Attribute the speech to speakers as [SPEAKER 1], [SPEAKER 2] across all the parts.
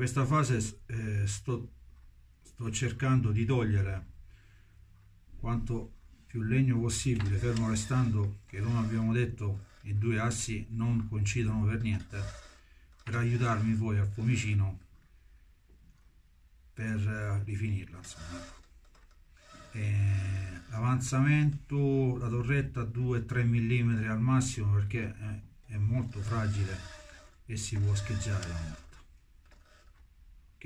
[SPEAKER 1] questa fase sto cercando di togliere quanto più legno possibile, fermo restando che, come abbiamo detto, i due assi non coincidono per niente, per aiutarmi poi al pomicino per rifinirla, insomma. L'avanzamento, la torretta 2-3 mm al massimo, perché è molto fragile e si può scheggiare la morta. Ok,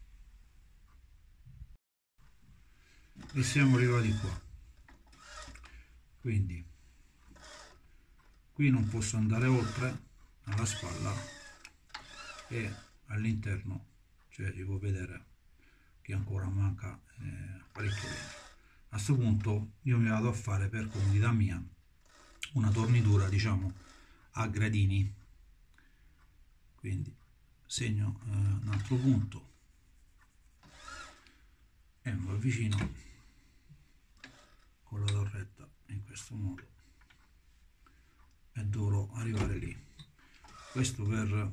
[SPEAKER 1] e siamo arrivati qua. Quindi qui non posso andare oltre alla spalla, e all'interno, cioè si può vedere che ancora manca parecchio legno. A questo punto io mi vado a fare, per comodità mia, una tornitura, diciamo, a gradini. Quindi segno un altro punto e mi avvicino con la torretta in questo modo e dovrò arrivare lì. Questo per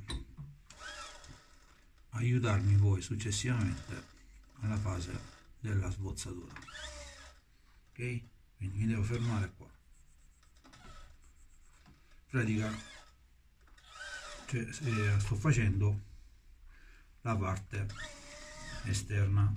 [SPEAKER 1] aiutarmi poi successivamente alla fase della sbozzatura. Ok, quindi mi devo fermare qua. Pratica, cioè, sto facendo la parte esterna.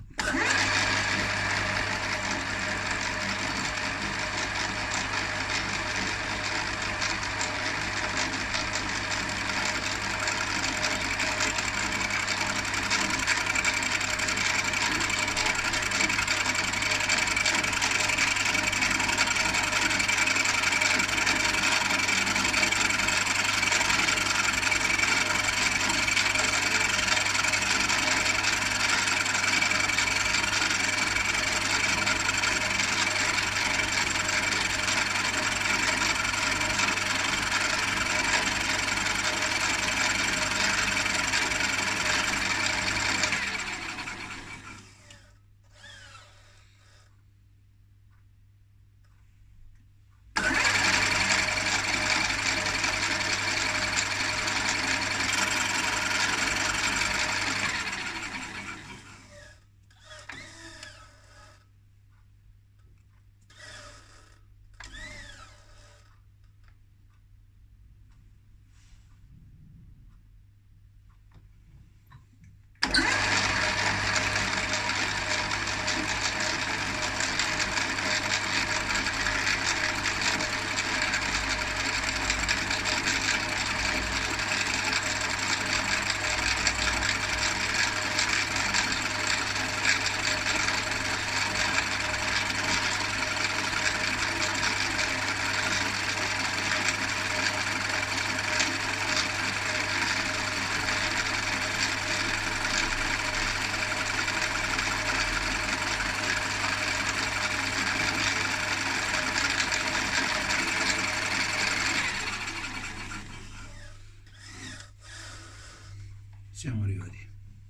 [SPEAKER 1] Siamo arrivati.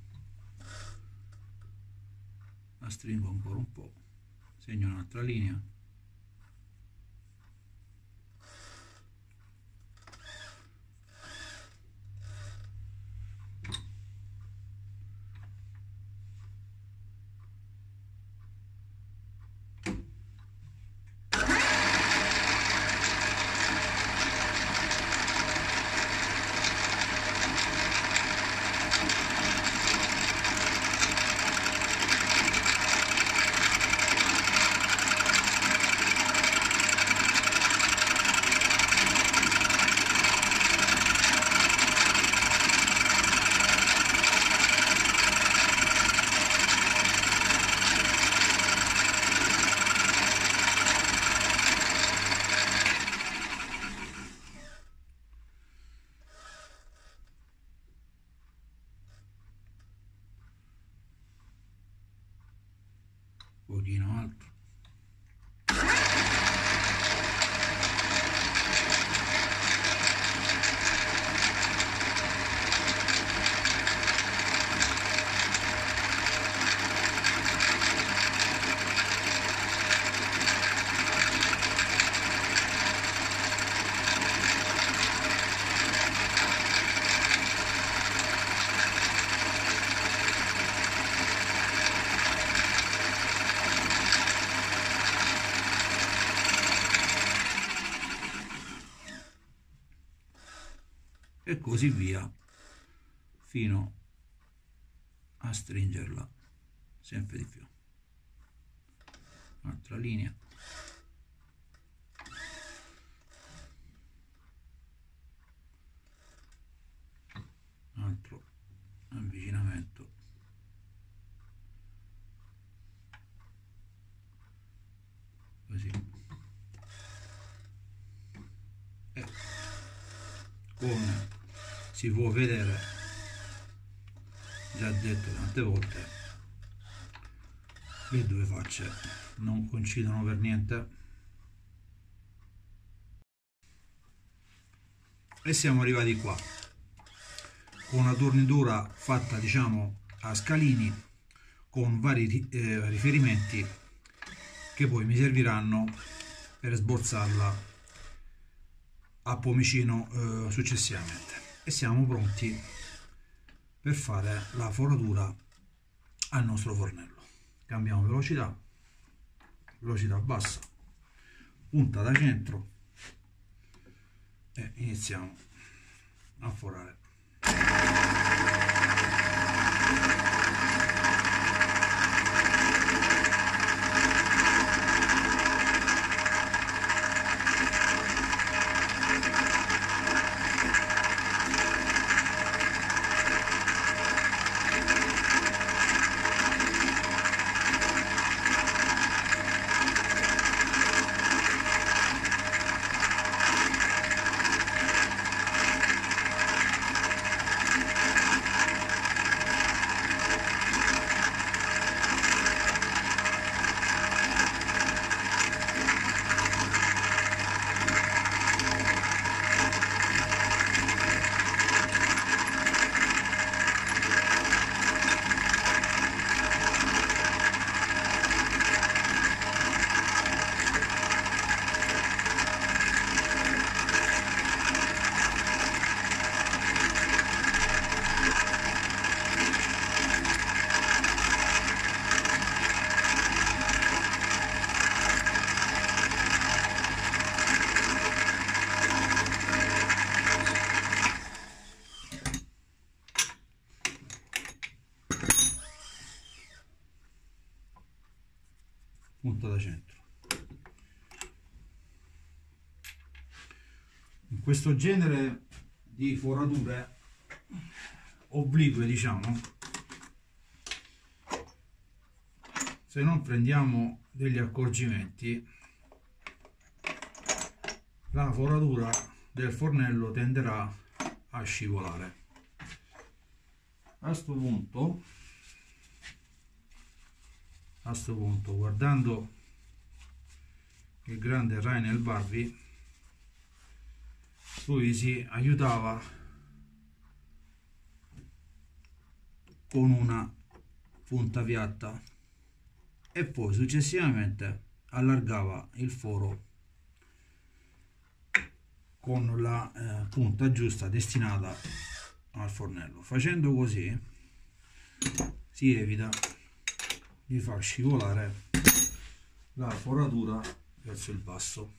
[SPEAKER 1] La stringo ancora un po', segno un'altra linea. Un pochino altro. e così via fino a stringerla sempre di più. Un'altra linea, un altro avvicinamento, così, e come si può vedere, già detto tante volte, le due facce non coincidono per niente. E siamo arrivati qua con una tornitura fatta, diciamo, a scalini, con vari riferimenti che poi mi serviranno per sborsarla a pomicino successivamente. E siamo pronti per fare la foratura al nostro fornello. Cambiamo velocità, velocità bassa, punta da centro e iniziamo a forare. Punta da centro. In questo genere di forature oblique, diciamo, se non prendiamo degli accorgimenti, la foratura del fornello tenderà a scivolare. A sto punto, guardando il grande Rainel Barbie, lui si aiutava con una punta piatta e poi successivamente allargava il foro con la punta giusta destinata al fornello. Facendo così si evita di far scivolare la foratura verso il basso.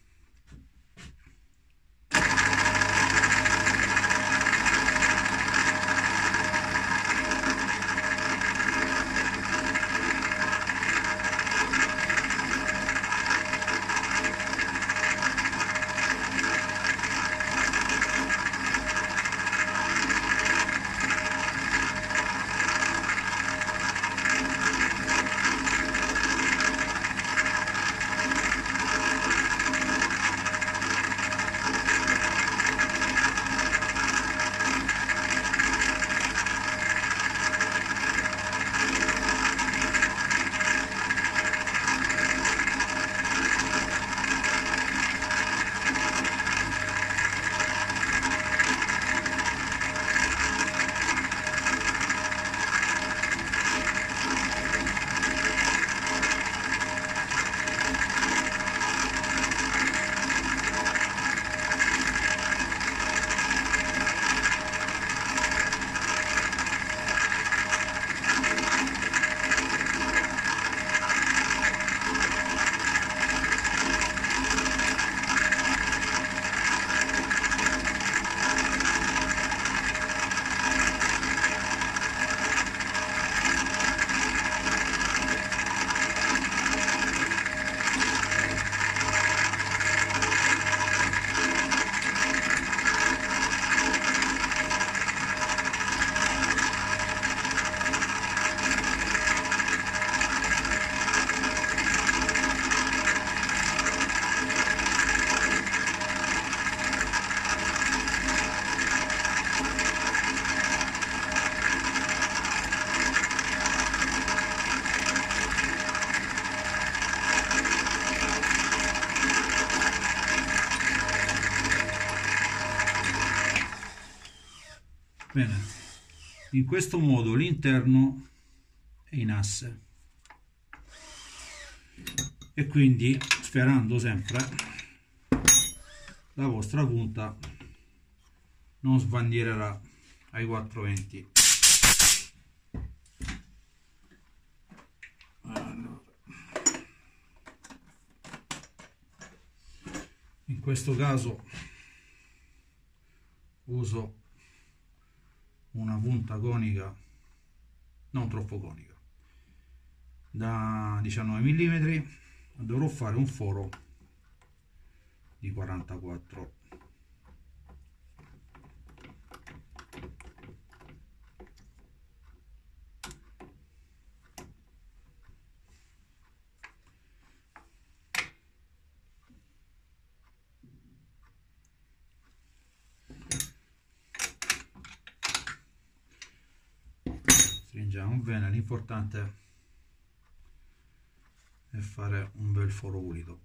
[SPEAKER 1] Bene, in questo modo l'interno è in asse e quindi, sperando sempre, la vostra punta non sbandiererà ai 420. Allora, in questo caso uso una punta conica, non troppo conica, da 19 mm. Dovrò fare un foro di 44. Stringiamo bene, l'importante è fare un bel foro pulito.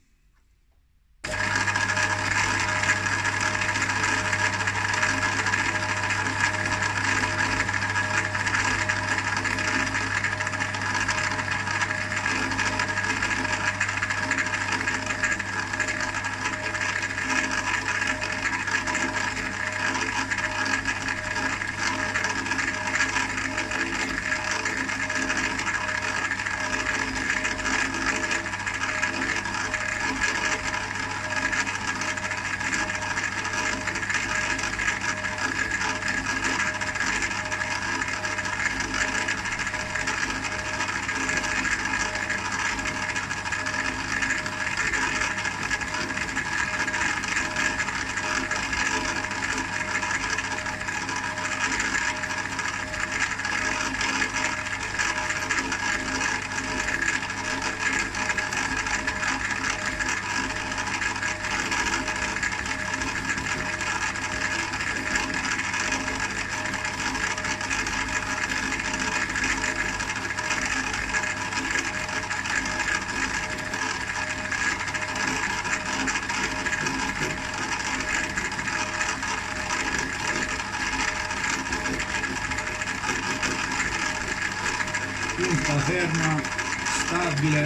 [SPEAKER 1] Punta ferma, stabile,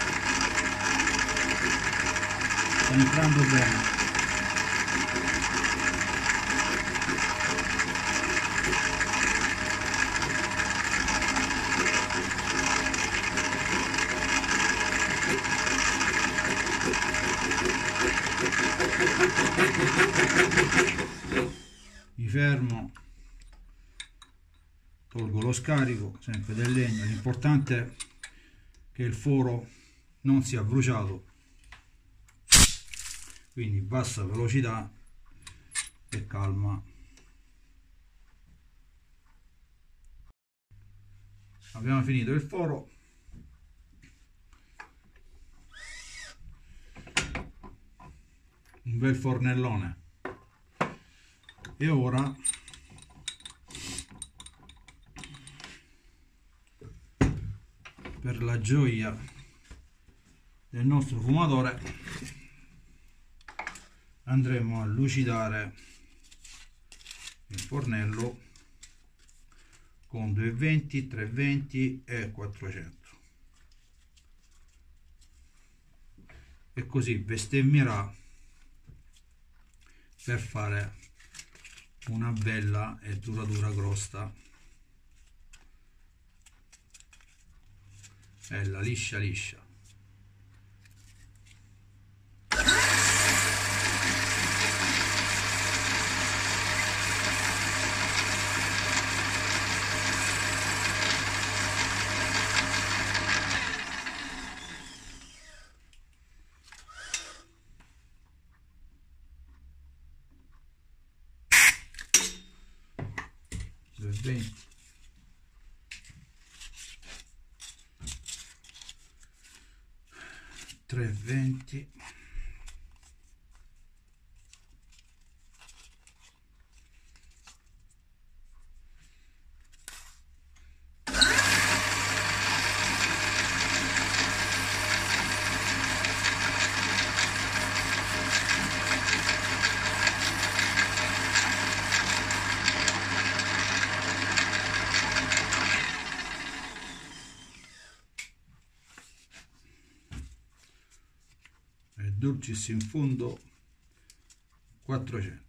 [SPEAKER 1] sta entrando bene. Mi fermo, tolgo lo scarico, sempre del legno. L'importante è che il foro non sia bruciato, quindi bassa velocità e calma. Abbiamo finito il foro. Un bel fornellone. E ora per la gioia del nostro fumatore andremo a lucidare il fornello con 220, 320 e 400 e così bestemmierà per fare una bella e duratura crosta, bella liscia liscia. Venti. Tre venti. Dulcis in fondo 400.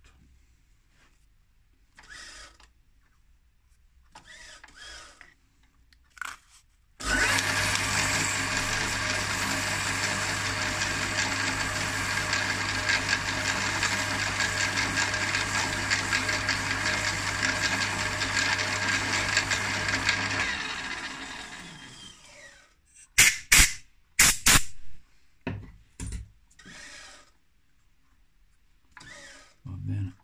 [SPEAKER 1] Va bene.